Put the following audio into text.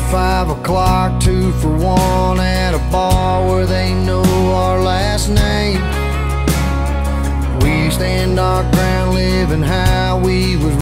5 o'clock, 2 for 1 at a bar where they know our last name. We stand our ground, living how we was